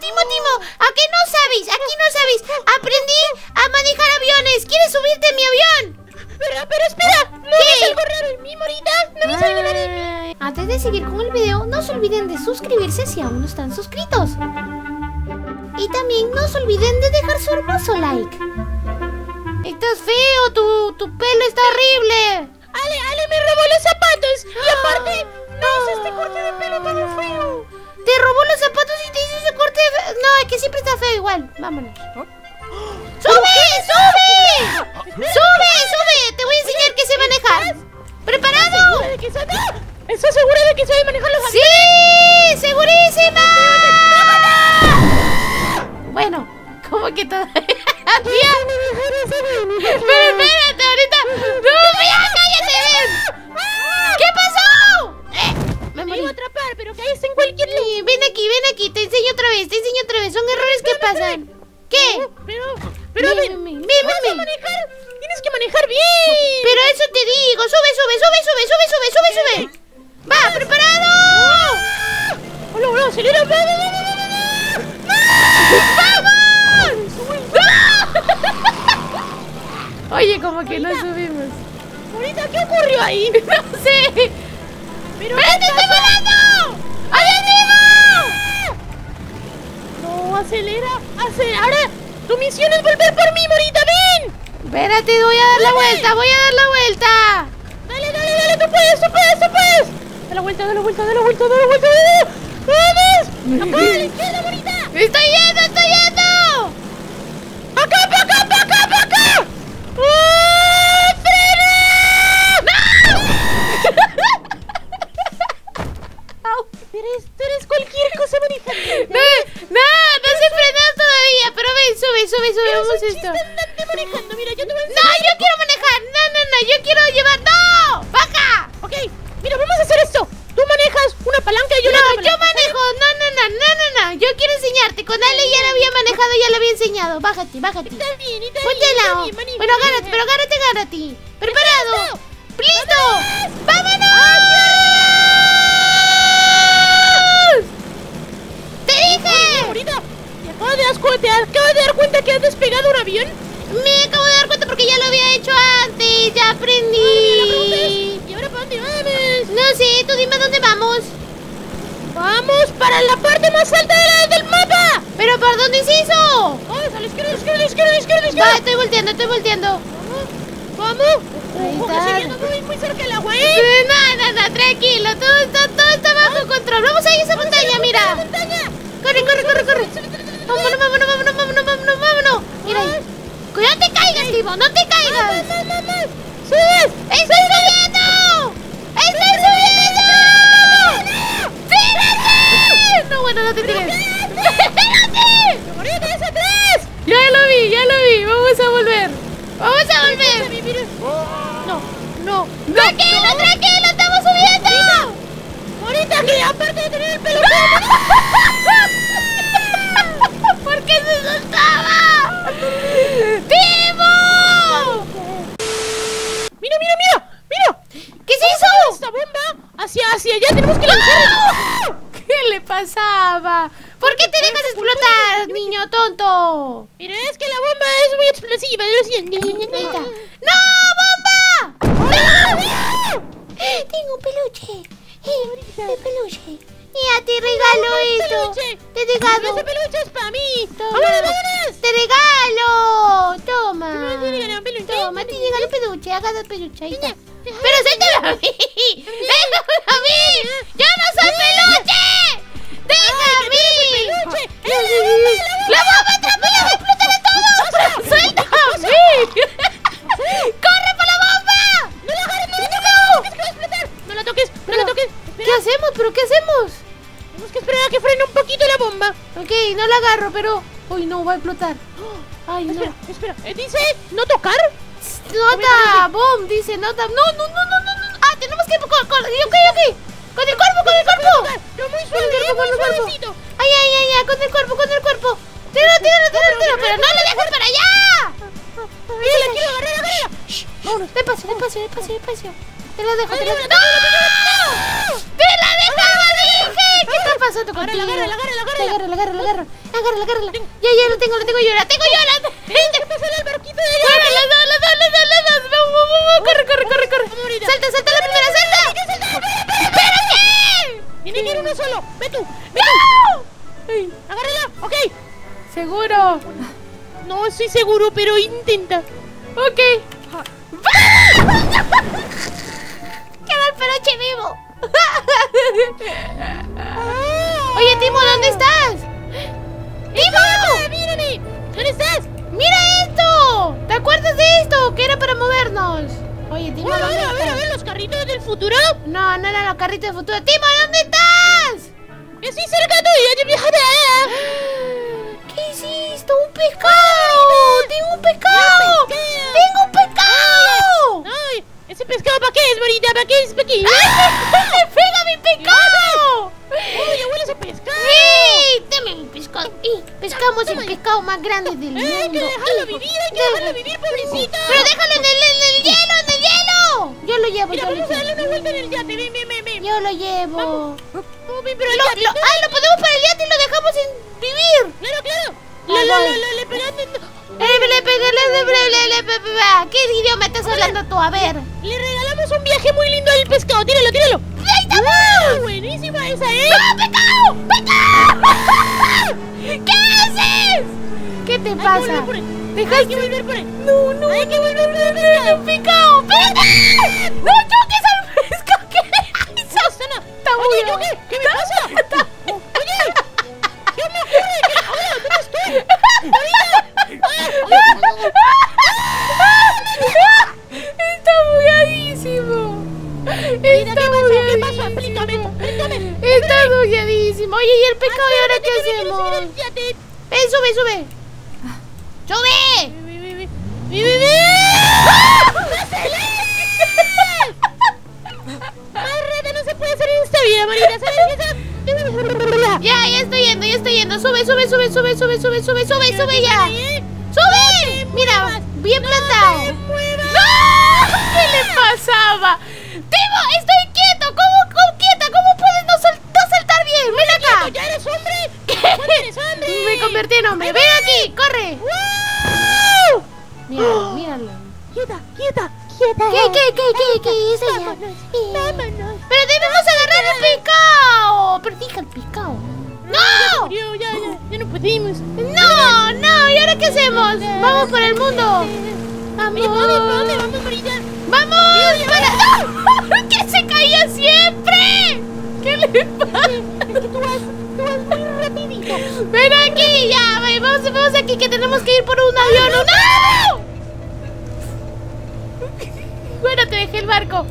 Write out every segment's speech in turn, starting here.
Timo, ¿a qué no sabes? Aquí no sabes. Aprendí a manejar aviones. ¿Quieres subirte a mi avión? Pero espera, ¿no ves algo raro en mí, Morita? ¿No ves algo raro en mí? Antes de seguir con el video, no se olviden de suscribirse si aún no están suscritos. Y también no se olviden de dejar su hermoso like. Estás feo, tu pelo está horrible. Ale me robó los zapatos. Y aparte, me hizo este corte de pelo tan feo. Te robó los zapatos y te hizo ese corte de feo. No, es que siempre está feo igual. Vámonos. ¡Sube! Te voy a enseñar que sé manejar. ¿Preparado? ¿Estás segura de que sabes manejar los aviones? ¡Sí! ¡Segurísima! Bueno, ¿cómo que todavía? Pero espérate, ahorita. ¡No, ya, cállate! ¡Ven! ¿Qué pasó? Me iba a atrapar, pero caíste en cualquier lugar. Ven aquí, te enseño otra vez. Son errores que pasan. ¿Qué? Pero ¿vas a manejar? Tienes que manejar bien. Pero eso te digo. Sube. Va, ¿preparado? ¡Hola, acelera! Oye, como que no subimos. Morita, ¿qué ocurrió ahí? No sé. ¡Pero ¡Espérate, estoy volando! ¡Allá arriba! No, acelera. Ahora, tu misión es volver por mí, Morita, ven. Espérate, voy a dar la vuelta. Dale, tú puedes. Da la vuelta. ¡Vamos! ¡Acá, a la izquierda, Morita! ¡Estoy yendo! ¡Acá! ¡Oh, frena! ¡No! Tú eres cualquier cosa manejando. No sé frenar todavía. Pero ven, sube, vamos esto. Manejando, mira, yo te voy a No, yo quiero manejar. No, yo quiero llevar. ¡No! ¡Baja! Ok, mira, vamos a hacer esto. Tú manejas una palanca y yo la otra palanca. Yo manejo. No. Yo quiero enseñarte. Con Ale ya la había manejado, ya la había enseñado. Bájate. Está bien. Ponte al lado. Bueno, agárrate. ¿Preparado? ¡Listo! ¡Vámonos! ¡Te dije! Ahorita, ¿te acabas de dar cuenta que has despegado un avión? Me acabo de dar cuenta porque ya lo había hecho antes. Ya aprendí. ¿Y ahora para dónde vamos? No sé, tú dime a dónde vamos. ¡Vamos para la parte más alta del mapa! ¿Pero por dónde es eso? ¡Vamos, a la izquierda! Va, estoy volteando. ¡Vamos! Ahí ¡Ojo, está. que se viene muy cerca el agua, ¿eh? No, tranquilo. Todo está bajo control. Vamos ahí a esa montaña, mira. Corre. Vámonos. Mira ahí. ¡No te caigas, Timo! ¡No te caigas! ¡Subes! ¡Estoy subiendo! ¡Espérate! No, bueno, no te tires. ¡Espérate! ¡Morita, es atrás! Ya lo vi. Vamos a volver. No. Tranquilo, estamos subiendo. Morita, que aparte de tener el pelo ¿Por qué se soltaba? ¡Timo! ¡Mira! ¿Qué es eso? Esta bomba hacia allá, tenemos que lanzar. ¿Qué le pasaba? ¿Por qué te dejas explotar, niño tonto? Mira, es que la bomba es muy explosiva. ¡No, bomba! ¡No! Tengo un peluche. Un peluche. Mira, te regalo esto. Te regalo. Ese peluche es para mí. Toma. ¡Vámonos! ¡Te regalo! Toma. Te regalo un peluche. Toma, te regalo un peluche. Haga el peluche. Ahí está. ¡Pero suéltame a mí! ¡Déjame a mí! ¡Yo no soy peluche! ¡Déjame! ¡La bomba atrapó! ¡Va a explotar a todos! ¡Suéltame! ¡Corre por la bomba! ¡No la agarres! ¡No la toques! ¡No la toques! ¿Qué hacemos? ¿Qué hacemos? Tenemos que esperar a que frene un poquito la bomba. Ok, no la agarro, pero... ¡Uy, no! Va a explotar. ¡Ay, no! Espera. ¿Dice no tocar? Nota, bomb, dice nota. No. Ah, tenemos que ok. Con el cuerpo. No, muy suave, Con el cuerpo. Ay, con el cuerpo. Tira, pero no lo dejes para allá. Mira, la quiero agarrar. Vámonos, despacio. Te la dejo. ¡No! ¡Te la dejaba, dije! ¿Qué está pasando contigo? Agárrala. Agárrala. Ya lo tengo yo. La tengo yo. ¿Qué pasa el barquito de allá? Bueno, las dos. Vamos. Corre. Salta la primera, salta. ¿Pero qué? Tiene que ir uno solo. Ve tú. Ay, Agárrala. Ok. ¿seguro? No estoy seguro, pero intenta. Ok. Queda el peluche vivo. Oye, Timo, ¿dónde estás? ¡Timo! ¡Mírame! ¿Dónde estás? ¡Mira esto! ¿Te acuerdas de esto? Que era para movernos. Oye, Timo, Bueno, ¿dónde a ver, estás? los carritos del futuro. No eran los carritos de futuro. ¡Timo, ¿dónde estás? Estoy cerca tuya, yo viajaré. ¿Qué hiciste? ¡Un pescado! ¡Tengo un pescado! ¡Tengo un pescado! Ay, ¿ese pescado para qué es, bonita? ¿Para qué es? ¿Para qué? ¡Me pega mi pescado! ¡Uy, huele ese pescado! ¡Sí! ¡Dame mi pescado! Pescamos el pescado más grande del mundo. Hay que dejarlo vivir, pobrecito. ¡Pero déjalo en el hielo! Yo lo llevo, Mira, yo lo vamos a darle llevo. una vuelta en el yate, ven. Yo lo llevo. Ven, pero el yate. Lo ponemos para el yate y lo dejamos sin vivir. Claro. Le pegaste. ¿Qué idioma estás hablando tú? A ver. Le regalamos un viaje muy lindo al pescado. Tíralo. ¡Ahí estamos! Buenísima esa, ¿eh? ¡No, pescado! ¿Qué haces? ¿Qué te pasa? Hay que volver por él. No. Hay que volver por el pescado. ¡Espérate! ¡No choques al pescado! ¿Qué le hizo? Está muy Oye, bien. ¿qué me pasa? Oye, ¿qué me ocurre? ¿Dónde estoy? Está bugueadísimo. ¿Qué pasó? Explícame. Está bugueadísimo. Oye, ¿y el pescado y ahora qué hacemos? Sube. Más rata no se puede hacer en esta vida, Marita. ¿Sabes? Ya estoy yendo. Sube ya. ¡Sube! Mira, bien plantado. ¡No! ¿Qué le pasaba? ¡Timo, estoy quieto! ¿Cómo quieta? ¿Cómo puedes no saltar bien? ¡Ven acá! ¿Ya eres hombre? ¿Cuándo eres hombre? Me convertí en hombre. ¡Ven aquí! ¡Corre! Míralo. Quieta. ¿Qué es ella? Vámonos. ¡Pero debemos agarrar el pescado! ¡Pero deja el pescado! ¡No! Ya no podemos. ¡No! ¿Y ahora qué hacemos? ¡Vamos por el mundo! Oye, ¿para dónde vamos, Marita? ¡Vamos! ¡Para! ¡Que se caía siempre! ¿Qué le pasa? Es que tú vas muy rapidito. ¡Ven aquí! Ya, vamos aquí, que tenemos que ir por un avión. ¡No! Bueno, te dejé el barco.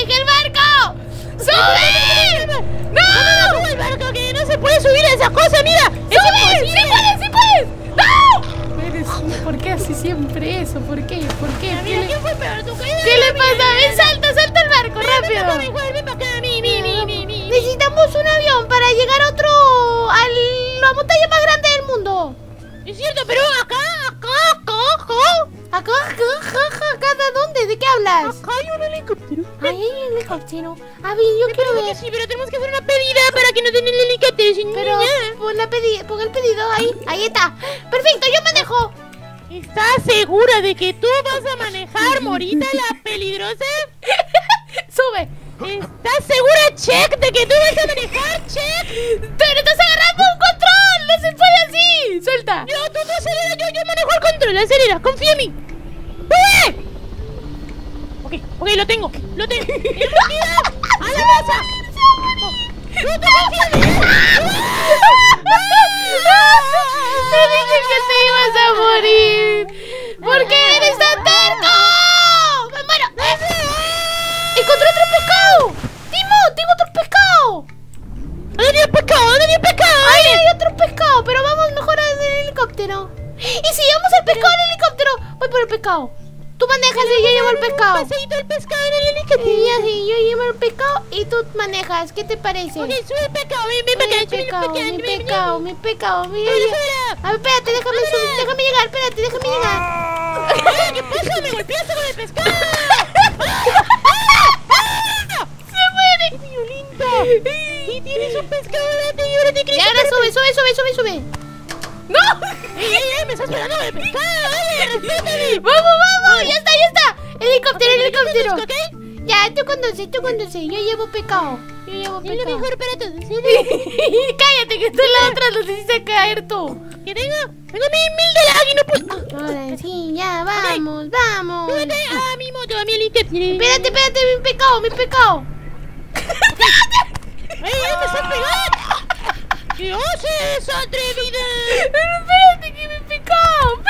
¡Sube! ¡No! ¡Sube el barco, que no se puede subir a esa cosa! ¡Mira! ¡Sube! ¡Sí puedes! ¡No! ¿Por qué hace siempre eso? ¿Por qué? Mira, ¿quién fue peor? ¿Tú caída? ¿Qué le pasa? ¡Ven, salta el barco, rápido! Ven para acá, mi. Necesitamos un avión para llegar a la montaña más grande del mundo. Es cierto, pero acá. ¿Acá? ¿De dónde? ¿De qué hablas? Acá hay un helicóptero. Ay, hay un helicóptero. A ver, yo quiero ver. Sí, pero tenemos que hacer una pedida para que no den el helicóptero. Pero pon el pedido ahí. Ahí está. Perfecto, yo manejo. ¿Estás segura de que tú vas a manejar, Morita, la peligrosa? Sube. ¿Estás segura, Check, de que tú vas a manejar, Check? Pero estás agarrando un control. No se puede así. Suelta. No, tú no aceleras, yo manejo el control. Acelera, confía en mí. ¡Sube! Ok, lo tengo. ¡Bienvenida a la masa! ¡No te confías en mí! Te dije que te ibas a morir. ¿Por qué eres tan terco? ¡Me muero! ¡Encontré otro pescado! ¡Timo, otro pescado! ¿Dónde hay un pescado? ¡Ahí hay otro pescado! Pero vamos mejor en el helicóptero. ¿Y si llevamos el pescado en el helicóptero? Voy por el pescado. Tú manejas y yo llevo el pescado. Un paseíto al pescado en el helicóptero. Y así, yo llevo el pescado y tú manejas. ¿Qué te parece? Ok, sube el pescado, ven para acá, Mi pecado. Mira, Súbelo, mira. súbelo. A ver, espérate, déjame llegar. Espérate, déjame llegar. ¿Qué pasa? Me golpeaste con el pescado. ¡Se muere! ¡Qué violenta! Y tienes un pescado grande y ahora te crees. Y ahora sube. ¡No! ¡Ey! ¡Me estás pegando de pescado! ¡Oye, respétame! ¡Vamos! ¡Ya está! ¡Helicóptero! ¿Ok? Ya, tú conduce. Yo llevo pecado. Es lo mejor para todos. Cállate, que está la otra nos hiciste caer tú. ¿Qué tengo? Tengo 1000 de lag y no puedo. Ahora sí, ya, vamos. Súbete a mi moto, a mi helicóptero. Espérate, mi pecado. ¡Ey, me estás pegando! ¿Qué haces, atrevida? Pero espérate, que me pecado.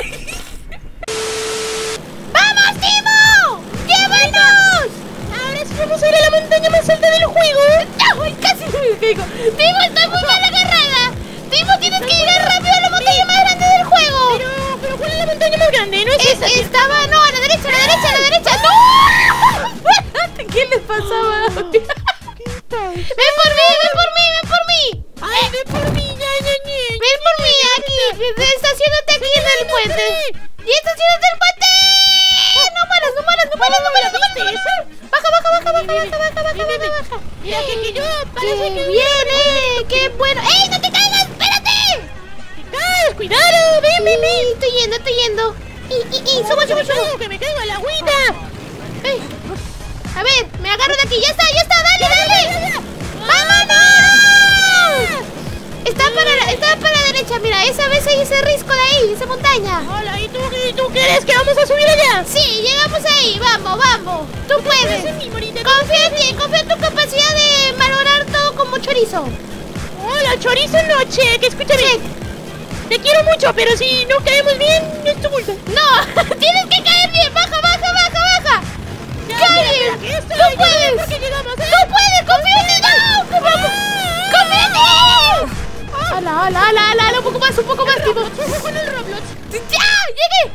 ¡Vamos, Timo! ¡Llévanos! Ahora sí vamos a ir a la montaña más alta del juego. ¡Ay, casi me caigo! ¡Timo, estoy muy mal agarrada! ¡Timo, tienes que llegar rápido a la montaña más grande del juego! Pero ¿cuál es la montaña más grande? ¿No es esa? Estaba, no, a la derecha. ¡No! ¿Qué les pasaba? ¡Ven por mí! ¡Ay, ven por mí! ¡Ven por mí, aquí! ¡Estacionate aquí en el puente! ¡Y estacionate en el puente! ¡No mueras! ¡Baja! Mira que yo parece ¡Qué que viene! ¡Qué bueno! ¡Ey, no te caigas! ¡Espérate! ¡Ay, cuidado! ¡Ven! Estoy yendo. Subo. ¡Que me caigo en la agüita! A ver, me agarro de aquí. ¡Ya está! ¡Dale! ¡Vámonos! Está para la derecha, mira. Esa vez ahí, ese risco de ahí, esa montaña. Hola, ¿y tú crees que vamos a subir allá? Sí, llegamos ahí. Vamos. Tú puedes. Confía en ti, confía en tu capacidad de valorar todo como chorizo. Hola, chorizo noche, que escúchame. Te quiero mucho, pero si no caemos bien, es tu culpa. No, tienes que caer bien. Baja. ¡Cae! ¡Tú puedes! ¡Confía en ti! ¡No! ¡Confía en ti! ¡Hala! Un poco más, Timo. Con el Roblox. ¡Ya! ¡Llegué!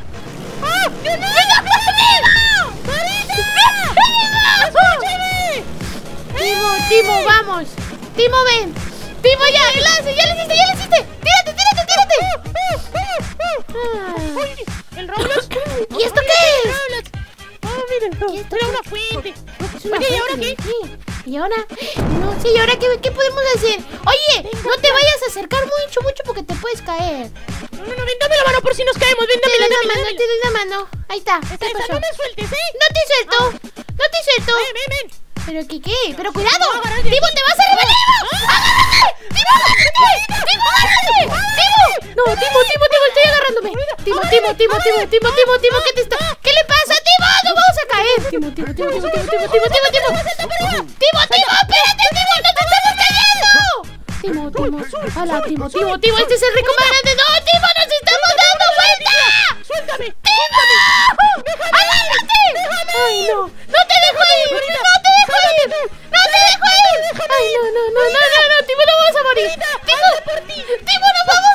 Timo, vamos. Timo, ven. Timo, ya le hiciste. Tírate. Uy, ¿el Roblox? ¿Y esto qué es? Roblox. Mira, era una fuente. Oye, ¿y ahora qué? ¿Y ahora? No sé, ¿y ahora qué podemos hacer? Oye, no te vayas a acercar mucho porque te puedes caer. No, ven, dame la mano por si nos caemos. Ven, Te dame doy la mano. Ahí está. No me sueltes, ¿eh? No te suelto. Ven. ¿Pero qué? ¡Pero cuidado! No, agárrate. ¡Timo, te vas a reventar! ¡Agárrate! ¡Timo, agárrate! ¡No, Timo, estoy agarrándome! Timo, ¿qué le pasa, Timo? ¡No vamos a caer! Timo, espérate, Timo, ¡no te estamos cayendo! ¡Hala, Timo! ¡Este es el rico más grande! ¡No, Timo, nos estamos dando vuelta! ¡Suéltame! ¡Timo! ¡Agárrate! ¡Ay, no! ¡No te dejo ir! ¡Ay, no! ¡Timo, no vamos a morir! ¡Timo, nos vamos